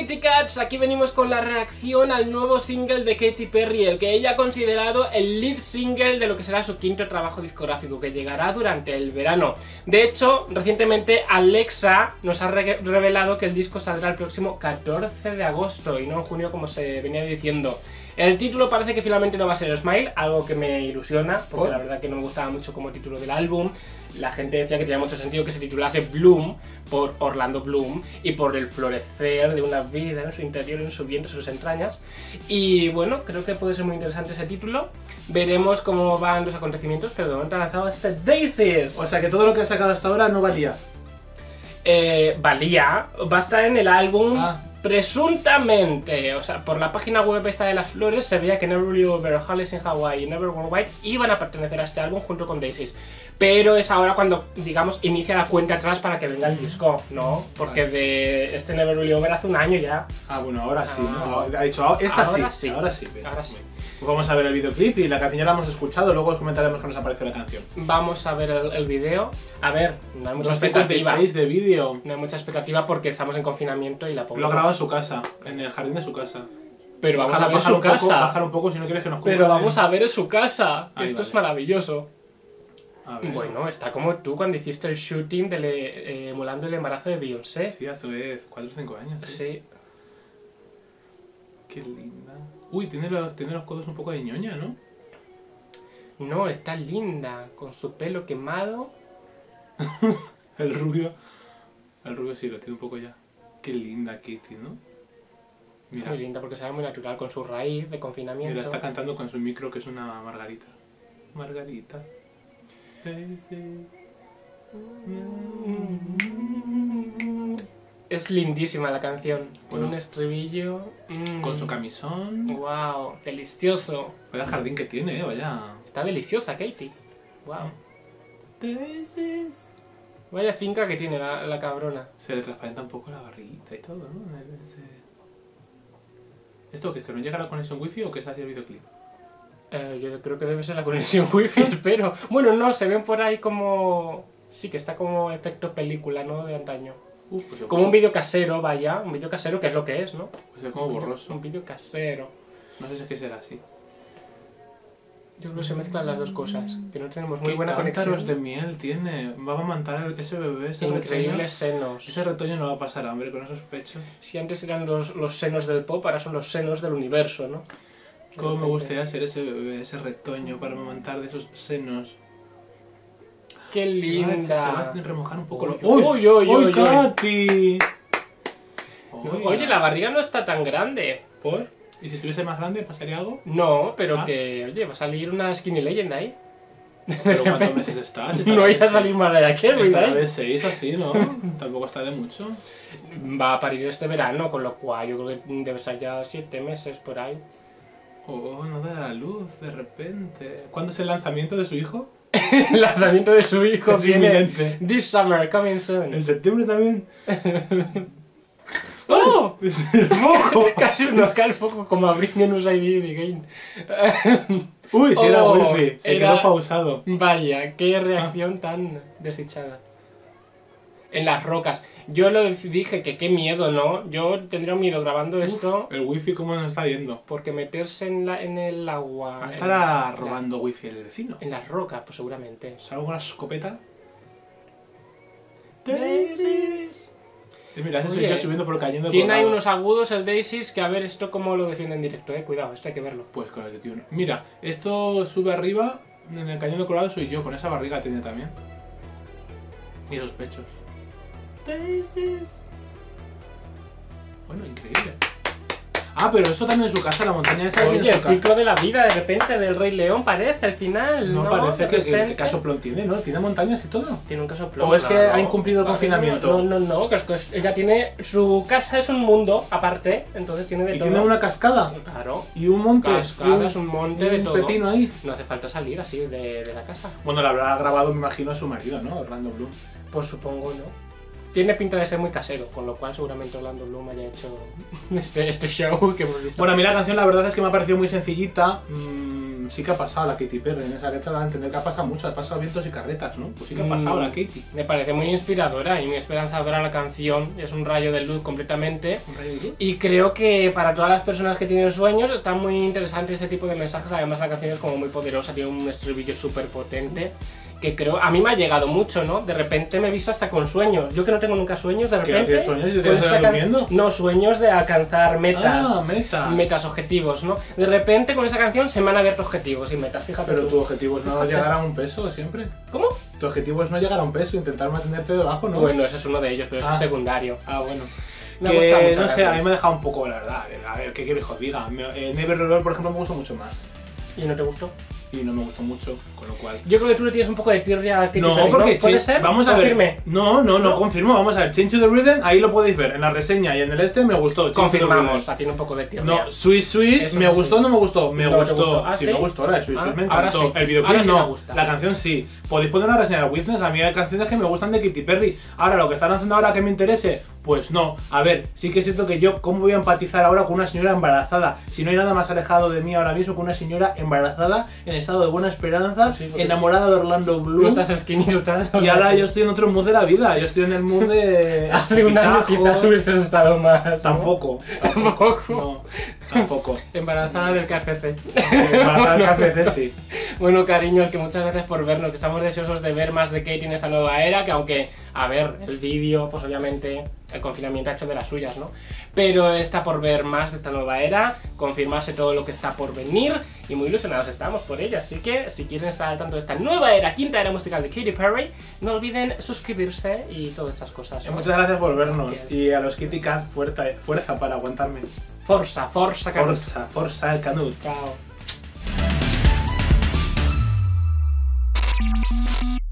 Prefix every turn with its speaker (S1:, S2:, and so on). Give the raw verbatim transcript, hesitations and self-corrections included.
S1: Kitty Cats, aquí venimos con la reacción al nuevo single de Katy Perry, el que ella ha considerado el lead single de lo que será su quinto trabajo discográfico, que llegará durante el verano. De hecho, recientemente Alexa nos ha re revelado que el disco saldrá el próximo catorce de agosto y no en junio como se venía diciendo. El título parece que finalmente no va a ser Smile, algo que me ilusiona, porque ¿Oh? la verdad que no me gustaba mucho como título del álbum. La gente decía que tenía mucho sentido que se titulase Bloom, por Orlando Bloom, y por el florecer de una vida en su interior, en su vientre, en sus entrañas. Y bueno, creo que puede ser muy interesante ese título. Veremos cómo van los acontecimientos, pero de momento ha lanzado este Daisies.
S2: O sea que todo lo que ha sacado hasta ahora no valía.
S1: Eh, valía, va a estar en el álbum. Ah. Presuntamente, o sea, por la página web esta de las flores se veía que Never Really Over, Hollies in Hawaii y Never Worldwide iban a pertenecer a este álbum junto con Daisies. Pero es ahora cuando, digamos, inicia la cuenta atrás para que venga el disco, ¿no? Porque de este Never Really Over hace un año ya.
S2: Ah, bueno, ahora sí, ah, ¿no? Ha dicho, esta
S1: ahora
S2: sí,
S1: sí,
S2: ahora sí.
S1: Ahora sí.
S2: Pues vamos a ver el videoclip y la canción ya la hemos escuchado, luego os comentaremos qué nos ha parecido la canción.
S1: Vamos a ver el, el video. A ver, no hay mucha expectativa.
S2: de vídeo.
S1: No hay mucha expectativa porque estamos en confinamiento y la
S2: Lo ha grabado en su casa, en el jardín de su casa.
S1: Pero vamos
S2: bajar,
S1: a ver
S2: bajar
S1: su
S2: un
S1: casa.
S2: Poco, bajar un poco si no quieres que nos
S1: Pero vamos a ver en su casa.
S2: Ahí,
S1: Esto
S2: vale.
S1: es maravilloso.
S2: A ver,
S1: bueno, está como tú cuando hiciste el shooting de le, eh, emulando el embarazo de Beyoncé.
S2: Sí, hace cuatro o cinco años. ¿sí?
S1: Sí.
S2: Qué linda. Uy, tiene, lo, tiene los codos un poco de ñoña, ¿no?
S1: No, está linda, con su pelo quemado.
S2: El rubio. El rubio sí, lo tiene un poco ya. Qué linda Katy, ¿no?
S1: Mira. Muy linda porque se ve muy natural con su raíz de confinamiento.
S2: Mira, está cantando con su micro que es una margarita. Margarita.
S1: Es lindísima la canción. Con
S2: bueno,
S1: un estribillo. Mmm.
S2: Con su camisón.
S1: Wow, delicioso.
S2: Vaya jardín que tiene, eh, vaya.
S1: Está deliciosa, Katy. Wow. Vaya finca que tiene la, la cabrona.
S2: Se le transparenta un poco la barriguita y todo, ¿no? ¿Esto qué es? ¿Que no llega la conexión wifi o que es así el videoclip?
S1: Eh, yo creo que debe ser la conexión wifi, espero. Bueno, no, se ven por ahí como... Sí, que está como efecto película, ¿no? De antaño. Uh, pues como un vídeo casero, vaya. Un vídeo casero que es lo que es, ¿no?
S2: Pues es como
S1: un
S2: borroso.
S1: Video, un vídeo casero.
S2: No sé si es que será así.
S1: Yo creo que se mezclan las dos cosas, que no tenemos muy
S2: ¿Qué
S1: buena conexión.
S2: cántaros de miel tiene? Va a amamantar ese bebé, ese
S1: increíbles
S2: retoño.
S1: senos.
S2: Ese retoño no va a pasar hambre con esos pechos.
S1: Si antes eran los, los senos del pop, ahora son los senos del universo, ¿no?
S2: Cómo me gustaría ser ese bebé, ese retoño para amamantar de esos senos.
S1: ¡Qué linda!
S2: Se va, se va a remojar un poco.
S1: ¡Uy, uy, uy! ¡Uy, uy, uy,
S2: Katy!
S1: Oye, la barriga no está tan grande.
S2: ¿Por? ¿Y si estuviese más grande pasaría algo?
S1: No, pero
S2: ¿Ah?
S1: que, oye, va a salir una Skinny Legend ahí.
S2: ¿Pero cuántos meses está? Si
S1: no iba a salir Mariah Carey,
S2: estará de seis o así, ¿no? Tampoco está de mucho.
S1: Va a parir este verano, con lo cual yo creo que debe ser ya siete meses por ahí.
S2: Oh, no da la luz, de repente. ¿Cuándo es el lanzamiento de su hijo?
S1: El lanzamiento de su hijo
S2: es
S1: viene
S2: inminente.
S1: This summer, coming soon.
S2: ¿En septiembre también?
S1: ¡Oh!
S2: ¡Es el foco!
S1: Casi nos cae el foco como a Britney News I D again.
S2: Uy, si era
S1: oh,
S2: wifi, se
S1: era...
S2: quedó pausado.
S1: Vaya, qué reacción ah. tan desdichada. En las rocas. Yo lo dije que qué miedo, ¿no? Yo tendría miedo grabando esto.
S2: Uf, el wifi cómo nos está yendo.
S1: Porque meterse en, la, en el agua...
S2: ¿No estará
S1: en,
S2: robando
S1: la,
S2: wifi el vecino?
S1: En las rocas, pues seguramente.
S2: ¿Salgo con una escopeta?
S1: Daisies.
S2: Y mira, ese soy yo subiendo por cayendo.
S1: Tiene ahí unos agudos el Daisies que a ver esto cómo lo defiende en directo, eh. Cuidado, esto hay que verlo.
S2: Pues con el que tiene. Mira, esto sube arriba, en el cañón de Colorado soy yo, con esa barriga tiene también. Y esos pechos. Daisies. Bueno, increíble. Ah, pero eso también en su casa, la montaña esa.
S1: Oye,
S2: en su
S1: el ciclo de la vida de repente del Rey León parece al final. No,
S2: no parece que, que, que casoplón tiene, ¿no? Tiene montañas y todo.
S1: Tiene un casoplón.
S2: O es que
S1: claro.
S2: ha incumplido el vale, confinamiento.
S1: No, no, no, que es que ella tiene. Su casa es un mundo aparte, entonces tiene de
S2: y
S1: todo.
S2: Tiene una cascada.
S1: Claro.
S2: Y un monte.
S1: Cascadas, un, un monte
S2: y
S1: de
S2: un
S1: todo.
S2: pepino ahí.
S1: No hace falta salir así de, de la casa.
S2: Bueno, la habrá grabado, me imagino, a su marido, ¿no? Orlando Bloom.
S1: Pues supongo, ¿no? Tiene pinta de ser muy casero, con lo cual seguramente Orlando Bloom haya hecho este, este show que hemos visto.
S2: Bueno, a mí la canción la verdad es que me ha parecido muy sencillita. Mmm, sí que ha pasado la Katy Perry. En esa letra da a entender que ha pasado mucho, ha pasado vientos y carretas, ¿no? Pues sí que ha pasado
S1: Mm,
S2: la Katy.
S1: Me parece muy inspiradora y muy esperanzadora la canción. Es un rayo de luz completamente.
S2: ¿Un rayo de luz?
S1: Y creo que para todas las personas que tienen sueños está muy interesante ese tipo de mensajes. Además la canción es como muy poderosa, tiene un estribillo súper potente. Que creo, a mí me ha llegado mucho, ¿no? De repente me he visto hasta con sueños. Yo que no tengo nunca sueños, de
S2: ¿Que no
S1: repente...
S2: tienes sueños y te
S1: con
S2: quedas
S1: esta can-
S2: durmiendo?
S1: No, sueños de alcanzar metas.
S2: Ah, metas.
S1: Metas, objetivos, ¿no? De repente con esa canción se me han abierto objetivos y metas, fíjate
S2: Pero
S1: tú.
S2: tu objetivo es no llegar a un peso siempre.
S1: ¿Cómo?
S2: Tu objetivo es no llegar a un peso, intentar mantenerte debajo, ¿no?
S1: Bueno, ese es uno de ellos, pero ese
S2: Ah.
S1: es secundario.
S2: Ah, bueno.
S1: Me
S2: Que,
S1: gusta mucho
S2: no
S1: la
S2: sé, a
S1: canción.
S2: mí me ha dejado un poco, la verdad. A ver, ¿qué quiero que os diga? Me- eh, Never Revolver, por ejemplo, me gustó mucho más.
S1: ¿Y no te gustó?
S2: Y no me gustó mucho, con lo cual...
S1: Yo creo que tú le tienes un poco de tirria a Katy
S2: No,
S1: Perry,
S2: porque
S1: ¿puede
S2: Change-
S1: ser?
S2: vamos a
S1: Confirme.
S2: ver. No, no, no,
S1: ¿No?
S2: confirmo. Vamos a ver. Change to the Rhythm, ahí lo podéis ver en la reseña y en el este me gustó. Change to the
S1: Confirmamos,
S2: Rhythm.
S1: a ti un poco de tirria.
S2: No, Swiss Swiss,
S1: Eso
S2: ¿me
S1: es
S2: gustó o
S1: así.
S2: no me gustó? Me
S1: No te
S2: gustó.
S1: gustó. ¿Ah,
S2: sí,
S1: sí?
S2: me gustó, la de Swiss
S1: Ah,
S2: Swiss me
S1: ahora
S2: encantó.
S1: sí.
S2: El
S1: Ahora
S2: videoclip
S1: sí
S2: no,
S1: me gusta.
S2: la canción sí. Podéis poner una reseña de Witness, a mí hay canciones que me gustan de Katy Perry. Ahora, lo que están haciendo ahora que me interese, pues no. A ver, sí que es cierto que yo, ¿cómo voy a empatizar ahora con una señora embarazada? Si no hay nada más alejado de mí ahora mismo que una señora embarazada en estado de buena esperanza,
S1: Sí, porque-
S2: enamorada de Orlando
S1: Tú
S2: Bloom.
S1: estás skinny total.
S2: Y ahora yo estoy en otro mood de la vida, yo estoy en el mood de...
S1: Hace un año
S2: escupitajos.
S1: quizás hubieses estado más, ¿no?
S2: Tampoco.
S1: Tampoco.
S2: No, tampoco.
S1: Embarazada del K F C.
S2: Para el café, sí.
S1: Bueno, cariños, que muchas gracias por vernos, que estamos deseosos de ver más de Katy en esta nueva era, que aunque, a ver, el vídeo, pues obviamente el confinamiento ha hecho de las suyas, ¿no? Pero está por ver más de esta nueva era, confirmarse todo lo que está por venir, y muy ilusionados estamos por ella, así que si quieren estar al tanto de esta nueva era, quinta era musical de Katy Perry, no olviden suscribirse y todas estas cosas, ¿no?
S2: Muchas gracias por vernos.
S1: Gracias.
S2: Y a los Kitty Cat, fuerza, fuerza para aguantarme.
S1: Forza, forza, Canut.
S2: Forza, forza el Canut.
S1: Chao.